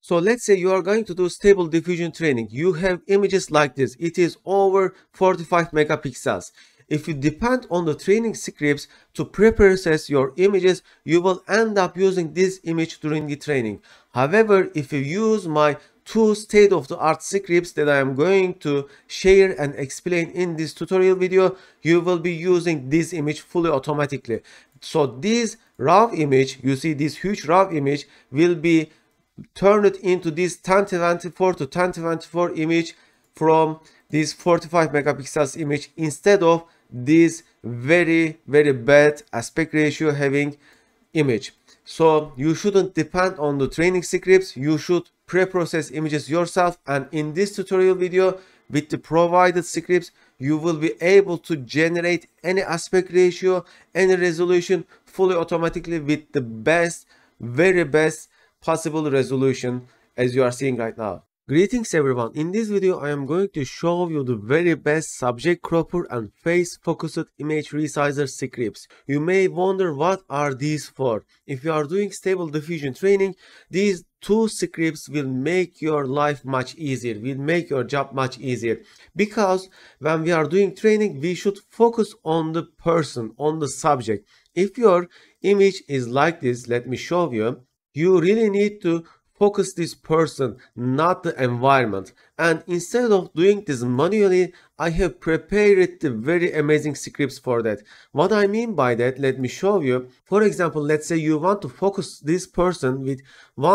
So let's say you are going to do stable diffusion training. You have images like this. It is over 45 megapixels. If you depend on the training scripts to pre-process your images, you will end up using this image during the training. However, if you use my two state-of-the-art scripts that I am going to share and explain in this tutorial video, you will be using this image fully automatically. So this raw image, you see this huge raw image, will be turn it into this 1024 to 1024 image from this 45 megapixels image instead of this very bad aspect ratio having image. So you shouldn't depend on the training scripts. You should pre-process images yourself, and in this tutorial video with the provided scripts you will be able to generate any aspect ratio, any resolution fully automatically with the best, very best possible resolution as you are seeing right now. Greetings everyone, in this video I am going to show you the very best subject cropper and face focused image resizer scripts. You may wonder what are these for. If you are doing stable diffusion training, these two scripts will make your life much easier, will make your job much easier, because when we are doing training we should focus on the person, on the subject. If your image is like this, let me show you, you really need to focus this person, not the environment. And instead of doing this manually, I have prepared the very amazing scripts for that. What I mean by that, let me show you. For example, let's say you want to focus this person with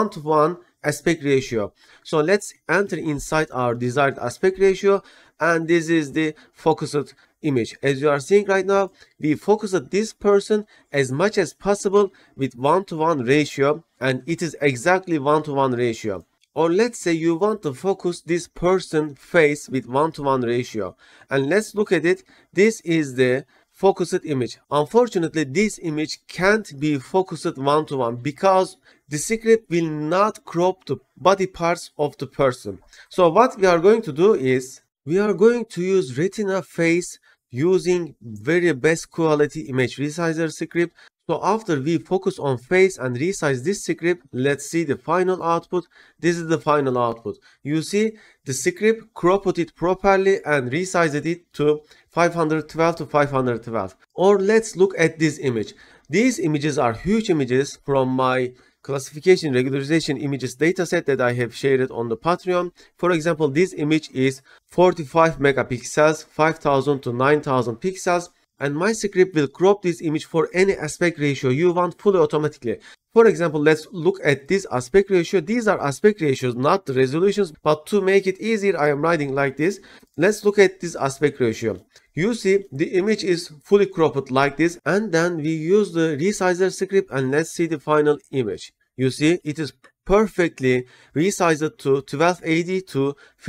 1:1 aspect ratio. So let's enter inside our desired aspect ratio, and this is the focused image. As you are seeing right now, we focused this person as much as possible with 1:1 ratio, and it is exactly 1:1 ratio. Or let's say you want to focus this person face with 1:1 ratio, and let's look at it. This is the focused image. Unfortunately, this image can't be focused 1:1 because the script will not crop the body parts of the person. So what we are going to do is we are going to use Retina Face using very best quality image resizer script. So after we focus on face and resize this script, let's see the final output. This is the final output. You see the script cropped it properly and resized it to 512 to 512. Or let's look at this image. These images are huge images from my classification regularization images dataset that I have shared on the Patreon. For example, this image is 45 megapixels, 5000 to 9000 pixels, and my script will crop this image for any aspect ratio you want fully automatically. For example, let's look at this aspect ratio. These are aspect ratios, not the resolutions, but to make it easier I am writing like this. Let's look at this aspect ratio. You see the image is fully cropped like this, and then we use the resizer script and let's see the final image. You see it is perfectly resized to 1280 to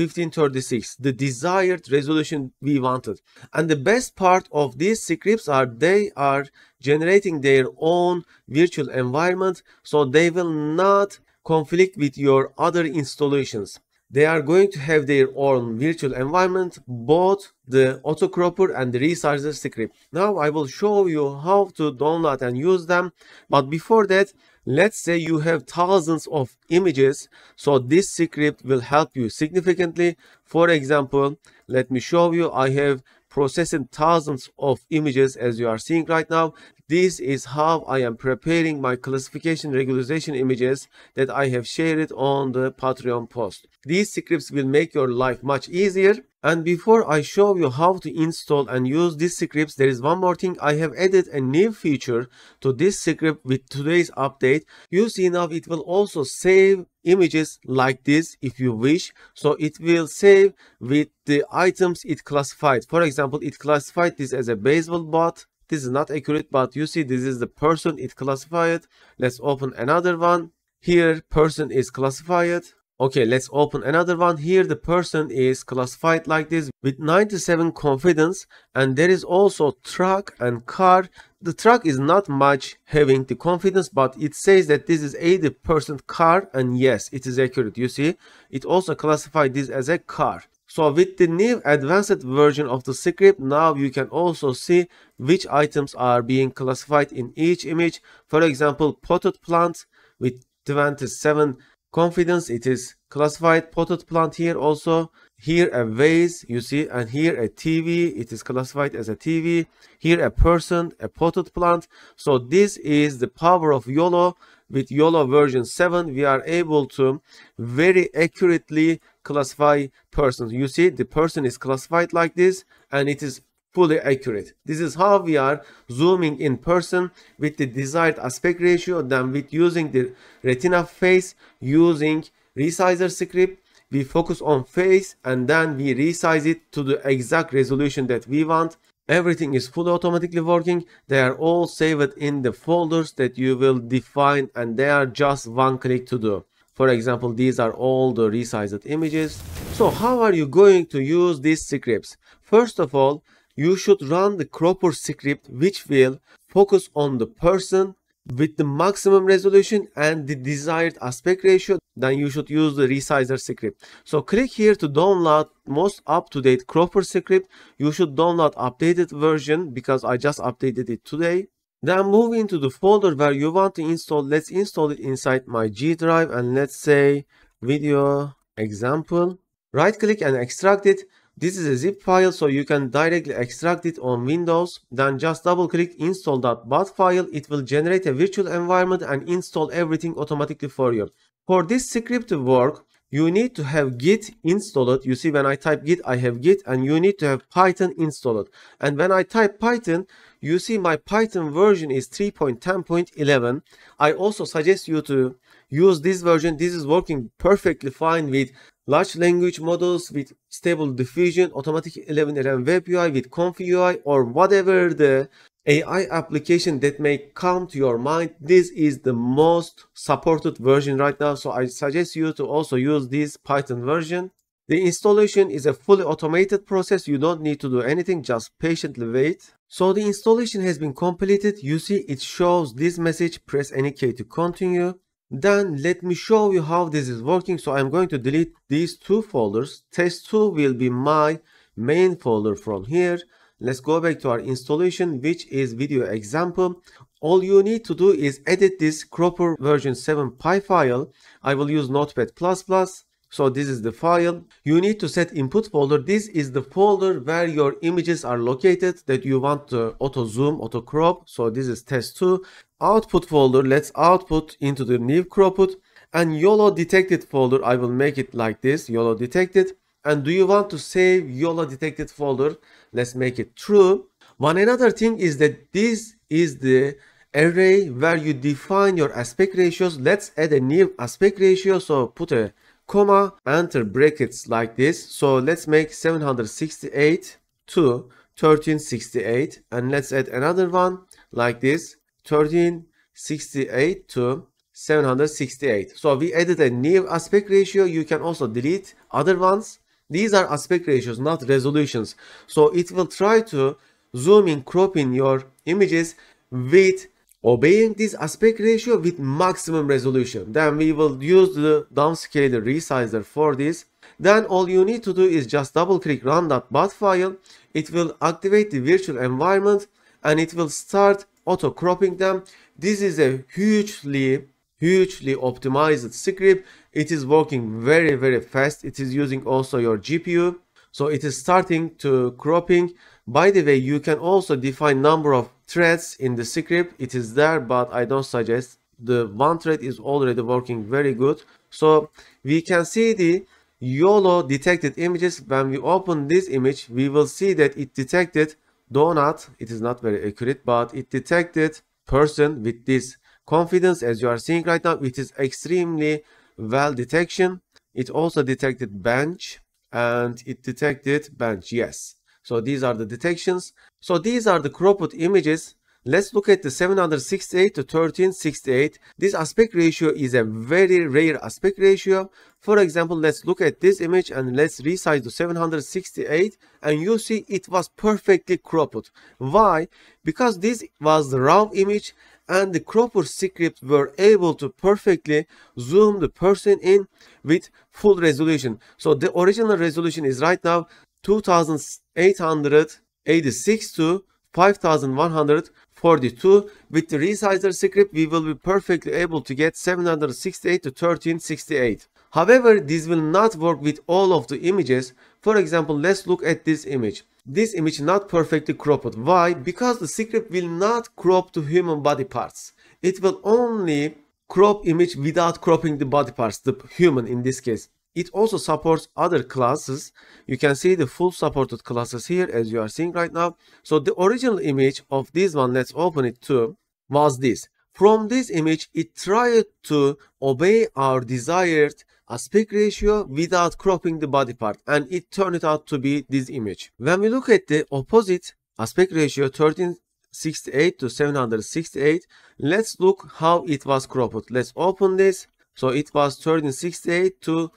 1536, the desired resolution we wanted. And the best part of these scripts are they are generating their own virtual environment, so they will not conflict with your other installations. They are going to have their own virtual environment, both the autocropper and the resizer script. Now I will show you how to download and use them, but before that, let's say you have thousands of images, so this script will help you significantly. For example, let me show you, I have processed thousands of images as you are seeing right now. This is how I am preparing my classification regularization images that I have shared on the Patreon post. These scripts will make your life much easier. And before I show you how to install and use these scripts, there is one more thing. I have added a new feature to this script with today's update. You see now it will also save images like this if you wish. So it will save with the items it classified. For example, it classified this as a baseball bat. This is not accurate, but you see this is the person it classified. Let's open another one. Here person is classified. Okay, let's open another one. Here the person is classified like this with 97 confidence, and there is also truck and car. The truck is not much having the confidence, but it says that this is 80% car, and yes, it is accurate. You see, it also classified this as a car. So with the new advanced version of the script, now you can also see which items are being classified in each image. For example, potted plant with 27 confidence, it is classified potted plant here also. Here a vase, you see, and here a TV, it is classified as a TV. Here a person, a potted plant. So this is the power of Yolo. With Yolo version 7, we are able to very accurately classify persons. You see, the person is classified like this, and it is fully accurate. This is how we are zooming in person with the desired aspect ratio. Then with using the Retina Face, using resizer script, we focus on face and then we resize it to the exact resolution that we want. Everything is fully automatically working. They are all saved in the folders that you will define, and they are just one click to do. For example, these are all the resized images. So how are you going to use these scripts? First of all, you should run the cropper script, which will focus on the person with the maximum resolution and the desired aspect ratio. Then you should use the resizer script. So click here to download most up-to-date cropper script. You should download updated version because I just updated it today. Then move into the folder where you want to install. Let's install it inside my G drive, and let's say video example. Right click and extract it. This is a zip file, so you can directly extract it on Windows. Then just double click install.bat file. It will generate a virtual environment and install everything automatically for you. For this script to work, you need to have Git installed. You see, when I type Git, I have Git, and you need to have Python installed. And when I type Python, you see my Python version is 3.10.11. I also suggest you to use this version. This is working perfectly fine with large language models, with Stable Diffusion, Automatic 11 Web UI, with Conf UI, or whatever the AI application that may come to your mind. This is the most supported version right now, so I suggest you to also use this Python version. The installation is a fully automated process. You don't need to do anything, just patiently wait. So the installation has been completed. You see it shows this message, press any key to continue. Then let me show you how this is working. So I'm going to delete these two folders. Test2 will be my main folder from here. Let's go back to our installation, which is video example. All you need to do is edit this cropper version 7 py file. I will use Notepad++. So this is the file. You need to set input folder. This is the folder where your images are located that you want to auto zoom, auto crop. So this is test2. Output folder, let's output into the new cropped. And YOLO detected folder, I will make it like this, YOLO detected. And do you want to save YOLO detected folder? Let's make it true. One another thing is that this is the array where you define your aspect ratios. Let's add a new aspect ratio. So put a comma, enter brackets like this. So let's make 768 to 1368, and let's add another one like this, 1368 to 768. So we added a new aspect ratio. You can also delete other ones. These are aspect ratios, not resolutions. So it will try to zoom in, crop in your images with obeying this aspect ratio with maximum resolution. Then we will use the downscaler resizer for this. Then all you need to do is just double click run.bat file. It will activate the virtual environment and it will start auto cropping them. This is a hugely optimized script. It is working very fast. It is using also your GPU. So it is starting to cropping. By the way, you can also define number of threads in the script. It is there, but I don't suggest. The one thread is already working very good. So we can see the YOLO detected images. When we open this image, we will see that it detected donut. It is not very accurate, but it detected person with this confidence. As you are seeing right now, it is extremely well detection. It also detected bench and it detected bench. Yes. So these are the detections. So these are the cropped images. Let's look at the 768 to 1368. This aspect ratio is a very rare aspect ratio. For example, let's look at this image and let's resize to 768, and you see it was perfectly cropped. Why? Because this was the raw image and the cropper script were able to perfectly zoom the person in with full resolution. So the original resolution is right now 2886 to 5142. With the resizer script, we will be perfectly able to get 768 to 1368. However, this will not work with all of the images. For example, let's look at this image. This image not perfectly cropped. Why? Because the script will not crop to human body parts. It will only crop image without cropping the body parts, the human in this case. It also supports other classes. You can see the full supported classes here as you are seeing right now. So the original image of this one, let's open it too, was this. From this image, it tried to obey our desired aspect ratio without cropping the body part, and it turned it out to be this image. When we look at the opposite aspect ratio, 1368 to 768, let's look how it was cropped. Let's open this. So it was 1368 to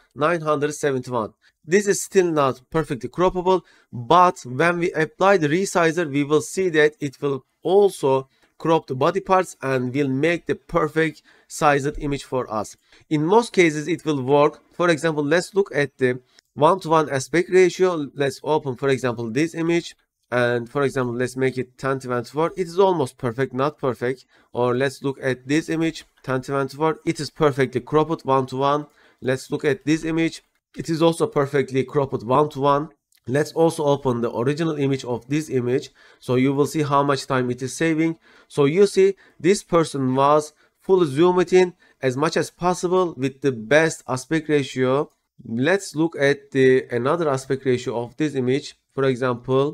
971. This is still not perfectly croppable, but when we apply the resizer, we will see that it will also crop the body parts and will make the perfect sized image for us. In most cases, it will work. For example, let's look at the 1:1 aspect ratio. Let's open, for example, this image. And for example, let's make it 1024. It is almost perfect, not perfect. Or let's look at this image, 1024. It is perfectly cropped 1:1. Let's look at this image. It is also perfectly cropped 1:1. Let's also open the original image of this image. So you will see how much time it is saving. So you see this person was fully zoomed in as much as possible with the best aspect ratio. Let's look at the another aspect ratio of this image. For example,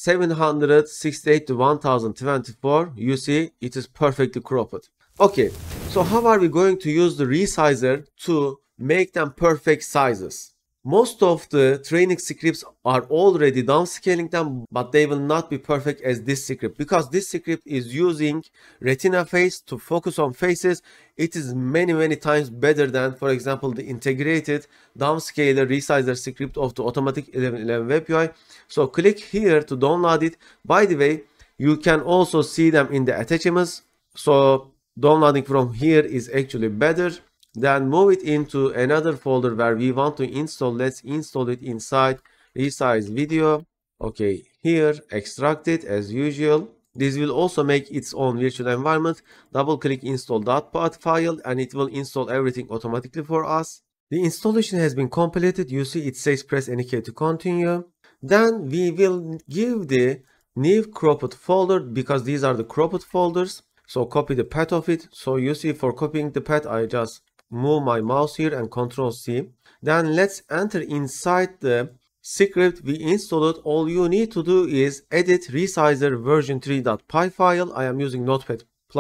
768 to 1024. You see it is perfectly cropped. Okay, so how are we going to use the resizer to make them perfect sizes? Most of the training scripts are already downscaling them, but they will not be perfect as this script, because this script is using Retina Face to focus on faces. It is many times better than, for example, the integrated downscaler resizer script of the automatic 1111 web UI. So click here to download it. By the way, you can also see them in the attachments. So downloading from here is actually better. Then move it into another folder where we want to install. Let's install it inside resize video. Okay, here extract it as usual. This will also make its own virtual environment. Double click install.bat file and it will install everything automatically for us. The installation has been completed. You see it says press any key to continue. Then we will give the new cropped folder, because these are the cropped folders. So copy the path of it. So you see, for copying the path, I just move my mouse here and Ctrl C. Then let's enter inside the script we installed. All you need to do is edit resizer version 3.py file. I am using Notepad++.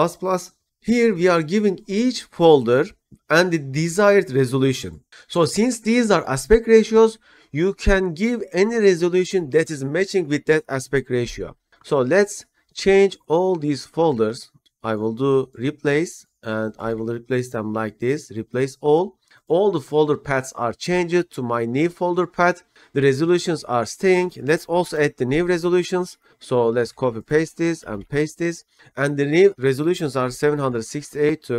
Here we are giving each folder and the desired resolution. So since these are aspect ratios, you can give any resolution that is matching with that aspect ratio. So let's change all these folders. I will do replace and I will replace them like this. Replace all. All the folder paths are changed to my new folder path. The resolutions are staying. Let's also add the new resolutions. So let's copy paste this and paste this. And the new resolutions are 768 to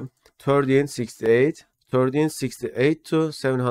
1368, 1368 to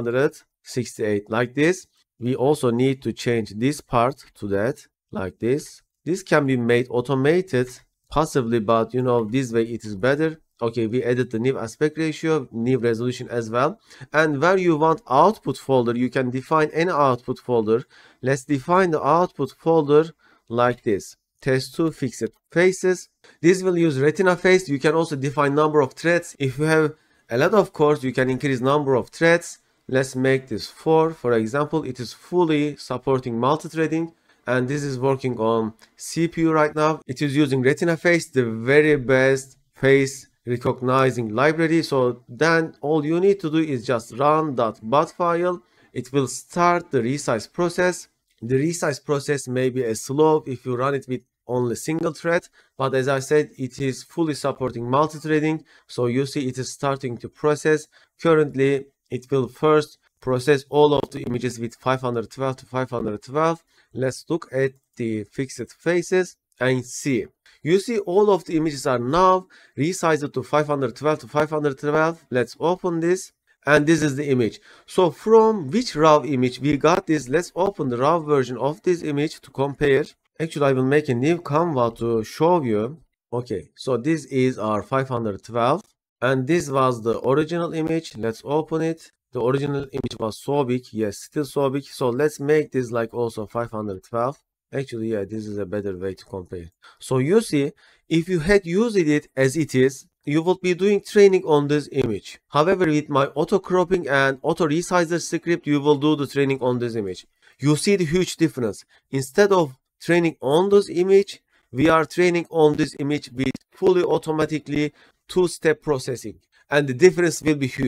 768, like this. We also need to change this part to that, like this. This can be made automated possibly, but you know, this way it is better. Okay, we added the new aspect ratio, new resolution as well. And where you want output folder, you can define any output folder. Let's define the output folder like this. Test2 fixed faces. This will use Retina Face. You can also define number of threads. If you have a lot of cores, you can increase number of threads. Let's make this 4. For example, it is fully supporting multi-threading. And this is working on CPU right now. It is using Retina Face, the very best face recognizing library. So then all you need to do is just run.bat file. It will start the resize process. The resize process may be slow if you run it with only single thread, but as I said, it is fully supporting multi-threading. So you see it is starting to process. Currently it will first process all of the images with 512 to 512. Let's look at the fixed faces and see. You see all of the images are now resized to 512 to 512. Let's open this. And this is the image. So from which RAW image we got this? Let's open the RAW version of this image to compare. Actually, I will make a new Canva to show you. Okay, so this is our 512, and this was the original image. Let's open it. The original image was so big. Yes, still so big. So let's make this like also 512. Actually, yeah, this is a better way to compare. So you see, if you had used it as it is, you would be doing training on this image. However, with my auto cropping and auto resizer script, you will do the training on this image. You see the huge difference. Instead of training on this image, we are training on this image with fully automatically two-step processing, and the difference will be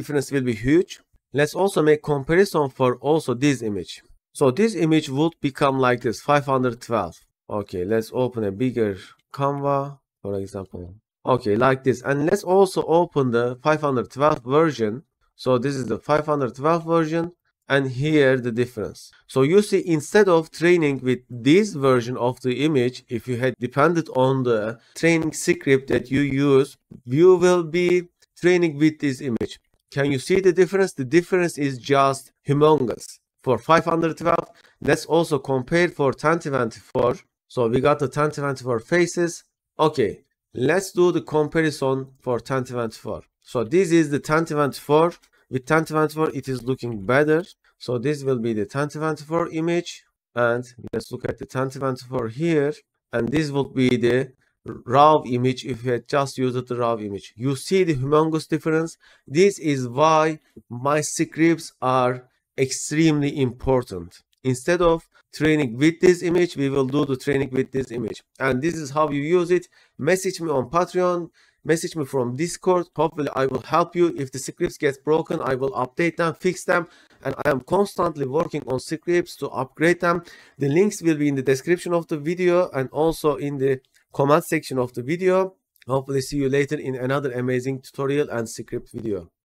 huge. Let's also make comparison for also this image. So this image would become like this, 512. Okay, let's open a bigger Canva, for example. Okay, like this. And let's also open the 512 version. So this is the 512 version, and here the difference. So you see, instead of training with this version of the image, if you had depended on the training script that you use, you will be training with this image. Can you see the difference? The difference is just humongous. For 512, let's also compare for 1024. So we got the 1024 faces. Okay, let's do the comparison for 1024. So this is the 1024. With 1024, it is looking better. So this will be the 1024 image. And let's look at the 1024 here. And this will be the raw image if you had just used the raw image. You see the humongous difference. This is why my scripts are extremely important. Instead of training with this image, we will do the training with this image. And this is how you use it. Message me on Patreon, message me from Discord. Hopefully I will help you. If the scripts get broken, I will update them, fix them, and I am constantly working on scripts to upgrade them. The links will be in the description of the video and also in the comment section of the video. Hopefully see you later in another amazing tutorial and script video.